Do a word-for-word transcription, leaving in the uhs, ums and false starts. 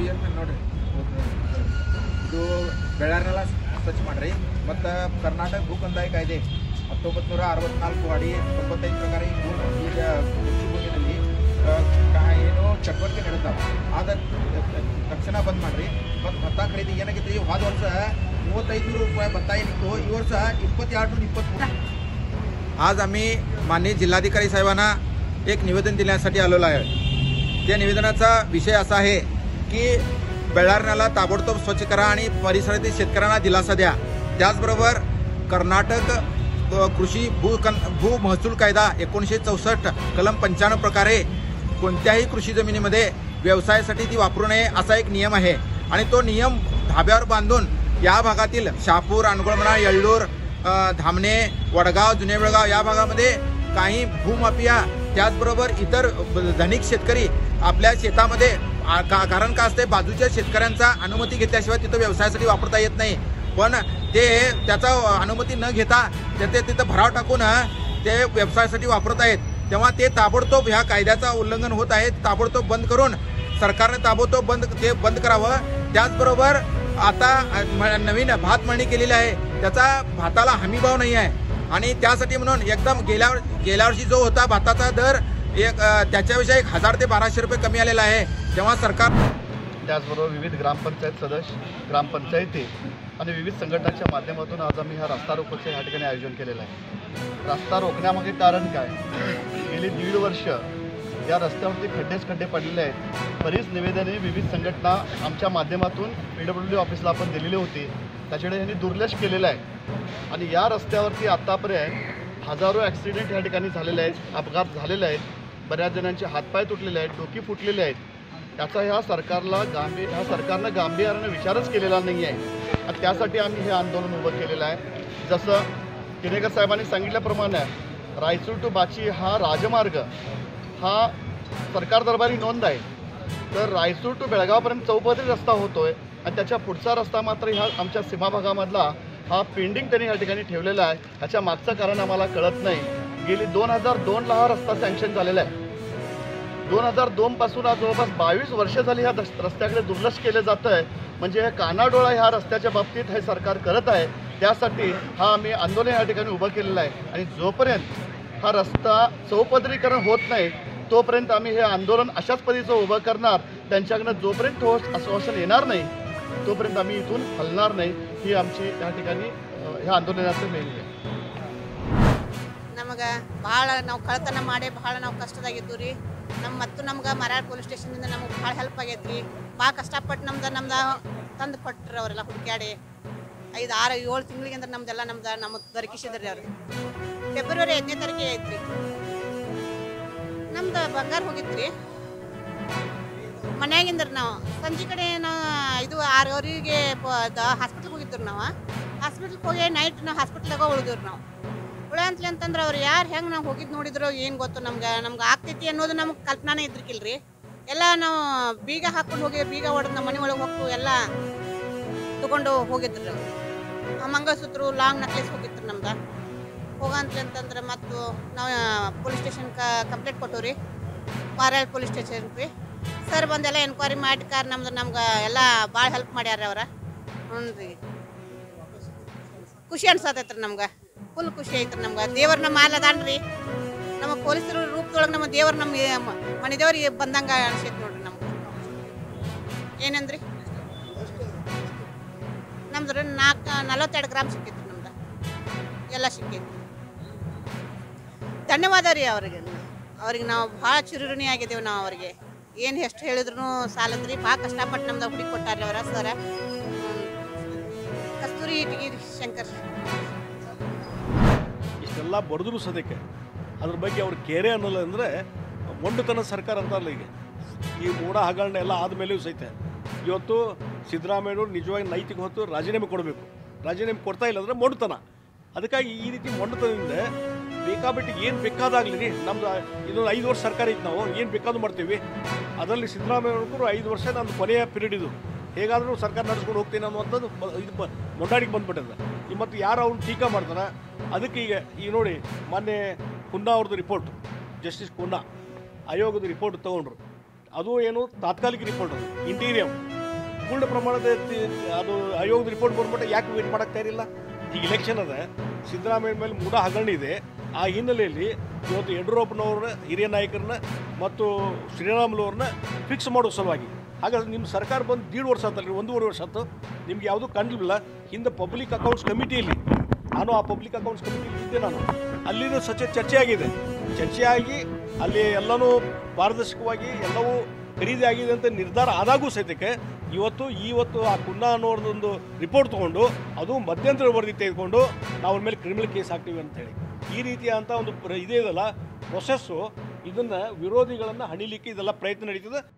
ಏನು ನೋಡ್ರಿ ಇದು ಬೆಳ್ಳಾರನೆಲ್ಲ ಸ್ವಚ್ಛ ಮಾಡ್ರಿ ಮತ್ತು ಕರ್ನಾಟಕ ಭೂ ಕಂದಾಯ ಕಾಯ್ದೆ ಹತ್ತೊಂಬತ್ತು ನೂರ ಅರವತ್ನಾಲ್ಕು ಅಡಿ ತೊಂಬತ್ತೈದು ಪ್ರಕಾರ ಈ ಭೂ ಈಗ ಕೃಷಿ ಭೂಮಿನಲ್ಲಿ ಏನು ಚಟುವಟಿಕೆ ನಡೆದಾವೆ ಆದ ತಕ್ಷಣ ಬಂದ್ ಮಾಡ್ರಿ ಮತ್ತು ಭತ್ತ ಖರೀದಿ ಏನಾಗಿತ್ತು ಈ ಹೋದ ವರ್ಷ ಮೂವತ್ತೈದು नूर रुपये भत्ता निघतो ही वर्ष इप्पत्तेरಡು नूर इप्पत्मूರು। आज आम्ही माननीय जिल्हाधिकारी साहेबांना एक निवेदन देण्यासाठी आलेलो आहे। त्या निवेदनाचा विषय असा आहे की बेळारण्याला ताबडतोब स्वच्छ करा आणि परिसरातील शेतकऱ्यांना दिलासा द्या। त्याचबरोबर कर्नाटक कृषी भू भू महसूल कायदा एकोणीसशे चौसष्ट कलम पंच्याण्णव प्रकारे कोणत्याही कृषी जमिनीमध्ये व्यवसायासाठी ती वापरू नये असा एक नियम आहे आणि तो नियम धाब्यावर बांधून या भागातील शहापूर अनगोळमणा येळ्ळूर धामणे वडगाव जुने बेळगाव या भागामध्ये काही भूमाफिया त्याचबरोबर इतर धनिक शेतकरी आपल्या शेतामध्ये कारण का असते बाजूच्या शेतकऱ्यांचा अनुमती घेतल्याशिवाय तिथं व्यवसायासाठी वापरता येत नाही पण ते त्याचा अनुमती न घेता ते तिथं भराव टाकून ते व्यवसायासाठी वापरत आहेत तेव्हा ते ताबडतोब ह्या कायद्याचा उल्लंघन होत आहे। ताबडतोब बंद करून सरकारने ताबडतोब बंद ते बंद करावं। त्याचबरोबर आता नवीन भात मळणी केलेली आहे त्याचा भाताला हमीभाव नाही आहे आणि त्यासाठी म्हणून एकदम गेल्या गेल्या वर्षी जो होता भाताचा दर एक त्याच्याविषयी एक हजार ते बाराशे रुपये कमी आलेला आहे। तेव्हा सरकार त्याचबरोबर विविध ग्रामपंचायत सदस्य ग्रामपंचायती आणि विविध संघटनांच्या माध्यमातून आज आम्ही हा रस्ता रोकोचं या ठिकाणी आयोजन केलेलं आहे। रस्ता रोखण्यामागे कारण काय गेली दीड वर्ष या रस्त्यावरती खड्डेच खड्डे पडलेले आहेत। बरीच निवेदने विविध संघटना आमच्या माध्यमातून पी डब्ल्यू डी ऑफिसला आपण दिलेली होती त्याच्याकडे यांनी दुर्लक्ष केलेलं आहे आणि या रस्त्यावरती आतापर्यंत हजारो ॲक्सिडेंट या ठिकाणी झालेले आहेत अपघात झालेले आहेत बऱ्याच जणांचे हातपाय तुटलेले आहेत डोकी फुटलेले आहेत याचा ह्या सरकारला गांभीर ह्या सरकारनं गांभीर्याने विचारच केलेला नाही आहे आणि त्यासाठी आम्ही हे आंदोलन उभं केलेलं आहे। जसं किनेकर साहेबांनी सांगितल्याप्रमाणे रायचूर टू बाची हा राजमार्ग हा सरकार दरबारी नोंद आहे तर रायचूर टू बेळगावपर्यंत चौपदरी रस्ता होतो आहे आणि त्याच्या पुढचा रस्ता मात्र ह्या आमच्या सीमा भागामधला हा पेंडिंग त्यांनी या ठिकाणी ठेवलेला आहे। ह्याच्या मागचं कारण आम्हाला कळत नाही। गेली दोन हजार दोनला हा रस्ता सँक्शन झालेला आहे। दोन हजार दोनपासून आज जवळपास बावीस वर्ष झाली ह्या रस्त्याकडे दुर्लक्ष केलं जातं आहे म्हणजे हे कानाडोळा ह्या रस्त्याच्या बाबतीत हे सरकार करत आहे। त्यासाठी हा आम्ही आंदोलन या ठिकाणी उभं केलेलं आहे आणि जोपर्यंत हा रस्ता चौपदरीकरण होत नाही तोपर्यंत आम्ही हे आंदोलन अशाच पद्धतीचं उभं करणार। त्यांच्याकडनं जोपर्यंत ठोस आश्वासन येणार नाही तोपर्यंत आम्ही इथून हलणार नाही ही आमची या ठिकाणी ह्या आंदोलनाचं मेन आहे। ನಮಗೆ ಭಾಳ ನಾವು ಕಳ್ತನ ಮಾಡಿ ಭಾಳ ನಾವು ಕಷ್ಟದಾಗಿದ್ದು ರೀ ನಮ್ಮ ಮತ್ತು ನಮ್ಗೆ ಮರಾಡ್ ಪೊಲೀಸ್ ಸ್ಟೇಷನಿಂದ ನಮಗೆ ಭಾಳ ಹೆಲ್ಪ್ ಆಗೈತೆ ರೀ ಭಾಳ ಕಷ್ಟಪಟ್ಟು ನಮ್ದು ನಮ್ದು ತಂದು ಕೊಟ್ಟರು ಅವರೆಲ್ಲ ಹುಡುಕ್ಯಾಡಿ ಐದು ಆರು ಏಳು ತಿಂಗಳಿಗೆ ಅಂದ್ರೆ ನಮ್ದೆಲ್ಲ ನಮ್ದು ನಮಗೆ ದೊರಕಿಸಿದ್ರಿ ರೀ ಅವ್ರಿಗೆ ಫೆಬ್ರವರಿ ಐದನೇ ತಾರೀಕಿಗೆ ಐತ್ರಿ ನಮ್ದು ಬಂಗಾರ ಹೋಗಿತ್ತು ರೀ ಮನ್ಯಾಗಿಂದ್ರಿ ನಾವು ಸಂಜೆ ಕಡೆ ನಾವು ಇದು ಆರೂವರೆಗೆ ಹಾಸ್ಪಿಟ್ಲಿಗೆ ಹೋಗಿದ್ರು ನಾವು ಹಾಸ್ಪಿಟ್ಲಿಗೆ ಹೋಗಿ ನೈಟ್ ನಾವು ಹಾಸ್ಪಿಟ್ಲಾಗ ಉಳಿದ್ರಿ ನಾವು ಉಳಂತ್ಲಿ ಅಂತಂದ್ರೆ ಅವ್ರು ಯಾರು ಹೆಂಗೆ ನಾವು ಹೋಗಿದ್ದು ನೋಡಿದ್ರು ಏನು ಗೊತ್ತು ನಮ್ಗೆ ನಮ್ಗೆ ಆಗ್ತೈತಿ ಅನ್ನೋದು ನಮ್ಗೆ ಕಲ್ಪನಾನೇ ಇದ್ರಿಕಿಲ್ರಿ ಎಲ್ಲ ನಾವು ಬೀಗ ಹಾಕ್ಕೊಂಡು ಹೋಗಿ ಬೀಗ ಹೊಡೆದು ನಮ್ಮ ಮನೆ ಒಳಗೆ ಹೋಗ್ತು ಎಲ್ಲ ತಗೊಂಡು ಹೋಗಿದ್ರು ಮಂಗಲಸೂತ್ರ ಲಾಂಗ್ ನೆಕ್ಲೆಸ್ ಹೋಗಿತ್ತು ನಮ್ದು ಹೋಗಂತ್ಲಿ ಅಂತಂದ್ರೆ ಮತ್ತು ನಾವು ಪೊಲೀಸ್ ಸ್ಟೇಷನ್ಗೆ ಕಂಪ್ಲೇಂಟ್ ಕೊಟ್ಟು ರೀ ಮಾರಾಳ್ ಪೊಲೀಸ್ ಸ್ಟೇಷನ್ ರೀ ಸರ್ ಬಂದೆಲ್ಲ ಎನ್ಕ್ವೈರಿ ಮಾಡಿ ಕಾರ್ ನಮ್ದು ನಮ್ಗೆ ಎಲ್ಲ ಭಾಳ ಹೆಲ್ಪ್ ಮಾಡ್ಯಾರ ಅವ್ರ ಹ್ಞೂ ರೀ ಖುಷಿ ಅನ್ಸತೈತ್ರಿ ನಮ್ಗೆ ಫುಲ್ ಖುಷಿ ಐತ್ರಿ ನಮ್ಗೆ ದೇವ್ರ ನಮ್ಮ ಮಾಲ್ ಅದಾನ್ರಿ ನಮ್ಮ ಪೊಲೀಸರು ರೂಪದೊಳಗೆ ನಮ್ಮ ದೇವ್ರ ನಮ್ಮ ಮನೆ ದೇವ್ರಿಗೆ ಬಂದಂಗೆ ಅನ್ಸೈತೆ ನೋಡ್ರಿ ನಮ್ಗೆ ಏನಂದ್ರಿ ನಮ್ದು ನಾಲ್ಕು ನಲವತ್ತೆರಡು ಗ್ರಾಮ್ ಸಿಕ್ಕಿತ್ತು ನಮ್ದು ಎಲ್ಲ ಸಿಕ್ಕಿತ್ತು ಧನ್ಯವಾದ ರೀ ಅವ್ರಿಗೆ ಅವ್ರಿಗೆ ನಾವು ಭಾಳ ಚಿರುಋಣಿ ಆಗಿದ್ದೇವೆ ನಾವು ಅವ್ರಿಗೆ ಏನು ಎಷ್ಟು ಹೇಳಿದ್ರು ಸಾಲದ್ರಿ ಭಾಳ ಕಷ್ಟಪಟ್ಟು ನಮ್ದು ಹುಡುಕಿ ಕೊಟ್ಟಾರ್ರಿ ಅವರ ಸರ ಕಸ್ತೂರಿ ಇಟಗಿರಿ ಶಂಕರ್ ಇಷ್ಟೆಲ್ಲ ಬರೆದ್ರು ಸದ್ಯಕ್ಕೆ ಅದ್ರ ಬಗ್ಗೆ ಅವ್ರು ಕೇರೆ ಅನ್ನೋಲ್ಲ ಅಂದರೆ ಮೊಂಡುತನ ಸರ್ಕಾರ ಅಂತಾರಲ್ಲ ಈಗ ಈ ಮೂಢ ಹಗರಣ ಎಲ್ಲ ಆದಮೇಲೆಯೂ ಸಹಿತ ಇವತ್ತು ಸಿದ್ದರಾಮಯ್ಯವರು ನಿಜವಾಗಿ ನೈತಿಕ ಹೊತ್ತು ರಾಜೀನಾಮೆ ಕೊಡಬೇಕು ರಾಜೀನಾಮೆ ಕೊಡ್ತಾ ಇಲ್ಲ ಅಂದರೆ ಮೊಂಡುತನ ಅದಕ್ಕಾಗಿ ಈ ರೀತಿ ಮೊಂಡುತನದಿಂದ ಬೇಕಾಬಿಟ್ಟು ಏನು ಬೇಕಾದಾಗಲಿ ರೀ ನಮ್ದು ಇದೊಂದು ಐದು ವರ್ಷ ಸರ್ಕಾರ ಇತ್ತು ನಾವು ಏನು ಬೇಕಾದ್ರೂ ಮಾಡ್ತೀವಿ ಅದರಲ್ಲಿ ಸಿದ್ದರಾಮಯ್ಯವ್ರಿಗೂ ಐದು ವರ್ಷ ನಮ್ಮದು ಕೊನೆಯ ಪೀರಿಯಡ್ ಇದು ಹೇಗಾದರೂ ಸರ್ಕಾರ ನಡೆಸ್ಕೊಂಡು ಹೋಗ್ತೀನಿ ಅನ್ನುವಂಥದ್ದು ಇದು ಮೊಂಡಾಡಿಗೆ ಬಂದುಬಿಟ್ಟಿದೆ ಈ ಮತ್ತು ಯಾರು ಅವ್ನು ಟೀಕಾ ಮಾಡ್ತಾನೆ ಅದಕ್ಕೆ ಈಗ ಈಗ ನೋಡಿ ಮೊನ್ನೆ ಕುನ್ನಾ ಅವ್ರದ್ದು ರಿಪೋರ್ಟ್ ಜಸ್ಟಿಸ್ ಕುನ್ನಾ ಆಯೋಗದ ರಿಪೋರ್ಟ್ ತೊಗೊಂಡ್ರು ಅದು ಏನು ತಾತ್ಕಾಲಿಕ ರಿಪೋರ್ಟ್ ಅದು ಇಂಟೀರಿಯಂ ಪೂರ್ಣ ಪ್ರಮಾಣದ ತಿ- ಅದು ಆಯೋಗದ ರಿಪೋರ್ಟ್ ಬಂದ್ಬಿಟ್ಟು ಯಾಕೆ ವೇಟ್ ಮಾಡಕ್ಕೆ ತಯಾರಿಲ್ಲ? ಈಗ ಇಲೆಕ್ಷನ್ ಅದ, ಸಿದ್ದರಾಮಯ್ಯ ಮೇಲೆ ಮೂಢ ಹಗರಣ ಇದೆ. ಆ ಹಿನ್ನೆಲೆಯಲ್ಲಿ ಇವತ್ತು ಯಡಿಯೂರಪ್ಪನವ್ರ ಹಿರಿಯ ನಾಯಕರನ್ನ ಮತ್ತು ಶ್ರೀರಾಮುಲವ್ರನ್ನ ಫಿಕ್ಸ್ ಮಾಡೋ ಸಲುವಾಗಿ. ಹಾಗಾದ್ರೆ ನಿಮ್ಮ ಸರ್ಕಾರ ಬಂದು ದೀಡ್ ವರ್ಷ ಆತಲ್ರಿ, ಒಂದೂವರೆ ವರ್ಷ ಆಯ್ತು, ನಿಮ್ಗೆ ಯಾವುದೂ ಕಂಡಿಲ್ಲ. ಹಿಂದೆ ಪಬ್ಲಿಕ್ ಅಕೌಂಟ್ಸ್ ಕಮಿಟಿಯಲ್ಲಿ ನಾನು ಆ ಪಬ್ಲಿಕ್ ಅಕೌಂಟ್ಸ್ ಕಮಿಟಿಯಲ್ಲಿ ಇದ್ದೆ. ನಾನು ಅಲ್ಲಿನ ಸಚ ಚರ್ಚೆ ಆಗಿದೆ. ಚರ್ಚೆ ಆಗಿ ಅಲ್ಲಿ ಎಲ್ಲನೂ ಪಾರದರ್ಶಕವಾಗಿ ಎಲ್ಲವೂ ಖರೀದಿ ಆಗಿದೆ ಅಂತ ನಿರ್ಧಾರ ಆದಾಗೂ ಸಹಿತಕ್ಕೆ ಇವತ್ತು ಇವತ್ತು ಆ ಕುನ್ನಾ ಅನ್ನೋದೊಂದು ರಿಪೋರ್ಟ್ ತೊಗೊಂಡು ಅದು ಮಧ್ಯಂತರ ವರದಿ ತೆಗೆದುಕೊಂಡು ನಾವು ಅವ್ರ ಮೇಲೆ ಕ್ರಿಮಿನಲ್ ಕೇಸ್ ಹಾಕ್ತೀವಿ ಅಂತೇಳಿ ಈ ರೀತಿಯಾದಂಥ ಒಂದು ಪ್ರ ಇದೇ ಇದಲ್ಲ ಪ್ರೊಸೆಸ್ಸು, ಇದನ್ನು ವಿರೋಧಿಗಳನ್ನು ಹಣಿಲಿಕ್ಕೆ ಇದೆಲ್ಲ ಪ್ರಯತ್ನ ನಡೀತದೆ.